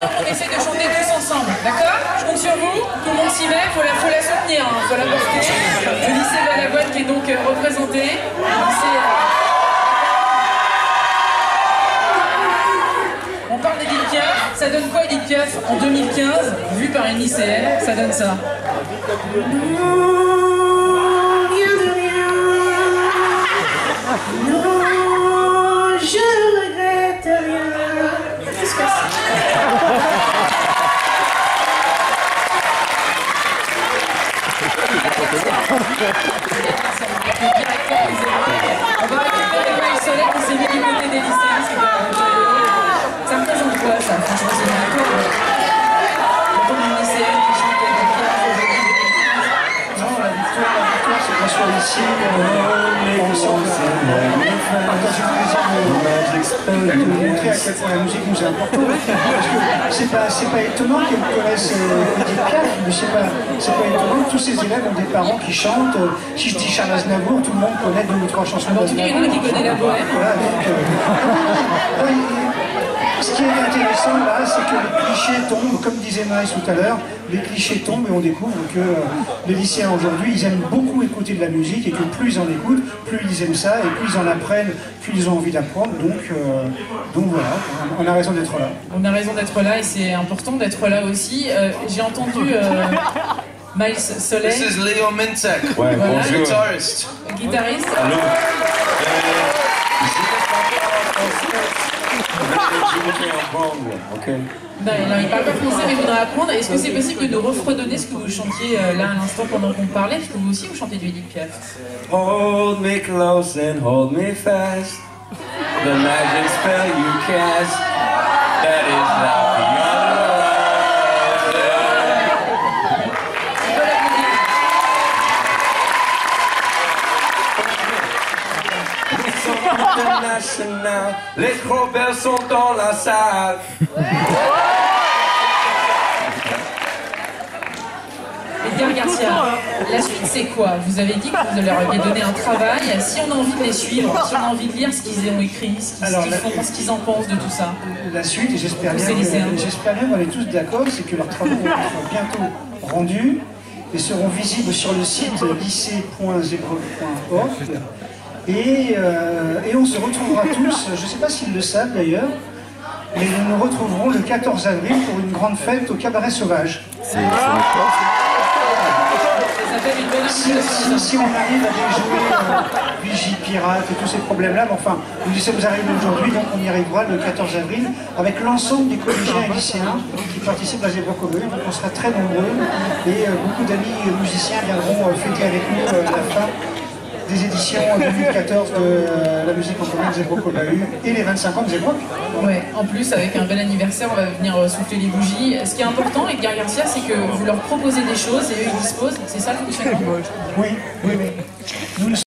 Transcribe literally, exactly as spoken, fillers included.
On essaie de chanter tous ensemble, d'accord? Je compte sur vous, tout le monde s'y met, il faut la, faut la soutenir, il hein, faut la porter. Le lycée Balavoine qui est donc euh, représenté. Lycée, euh... On parle d'Edith Piaf, ça donne quoi Edith Piaf en deux mille quinze, vu par une lycéenne, ça donne ça. Non, je regrette rien. Qu'est-ce que c'est? On va récupérer Maël Soler qui s'est mis du côté des lycéens, c'est quand même joyeux. Ça représente quoi ça? Franchement, c'est bien cool. Quand on est une lycéenne qui chante des piafs aujourd'hui. Non, la victoire, la victoire, c'est qu'on soit ici, ensemble. Quand j'ai le plaisir de montrer à quel point la musique nous est importante. Parce que c'est pas, c'est pas étonnant qu'elle connaisse Edith Piaf, mais c'est pas, c'est pas étonnant que tous ces élèves ont des parents qui chantent. Si je dis Charles Aznavour, tout le monde connaît deux ou trois chansons d'Aznavour. En tout cas, il y en a qui connaît la bohème. Voilà, donc, euh, ce qui est intéressant là, c'est que les clichés tombent, comme disait Maïs tout à l'heure, les clichés tombent et on découvre que euh, les lycéens aujourd'hui, ils aiment beaucoup écouter de la musique et que plus ils en écoutent, plus ils aiment ça et plus ils en apprennent, plus ils ont envie d'apprendre. Donc, euh, donc voilà, on a raison d'être là. On a raison d'être là et c'est important d'être là aussi. Euh, J'ai entendu euh, Maël Soler. This is Leo Mintek, ouais, voilà. bonjour. guitariste. Guitariste. Allô. Okay. Non, non, il parle pas français mais il voudrait apprendre. Est-ce que c'est possible de nous refredonner ce que vous chantiez euh, là à l'instant pendant qu'on parlait? Parce que vous aussi vous chantez du Edith Piaf. Hold me close and hold me fast. The magic spell you cast. That is not beyond international. Les gros sont dans la salle. Edgar Garcia, la suite c'est quoi? Vous avez dit que vous leur aviez donné un travail. Si on a envie de les suivre, si on a envie de lire ce qu'ils ont écrit, ce qu'ils qu font, ce qu'ils en pensent de tout ça. La suite, et j'espère bien, j'espère bien qu'on est tous d'accord, c'est que leurs travaux seront bientôt rendus et seront visibles sur le site lycée point zébrol point org. Et, euh, et on se retrouvera tous, je ne sais pas s'ils le savent d'ailleurs, mais nous nous retrouverons le quatorze avril pour une grande fête au Cabaret Sauvage. C'est Si, si, si on arrive à déjouer euh, Vigie, Pirate et tous ces problèmes-là, mais enfin, nous ça vous arrive aujourd'hui, donc on y arrivera le quatorze avril avec l'ensemble des collégiens et lycéens qui participent à Zebra Commune. Donc on sera très nombreux et euh, beaucoup d'amis musiciens viendront euh, fêter avec nous euh, la fin des éditions deux mille quatorze de euh, la musique en commun Zebra Commune et les vingt-cinq ans de Zebra. Ouais, en plus, avec un bel anniversaire, on va venir souffler les bougies. Ce qui est important avec Edgar Garcia, c'est que vous leur proposez des choses et eux ils disposent. C'est ça le fonctionnement? Oui, oui, oui. Nous,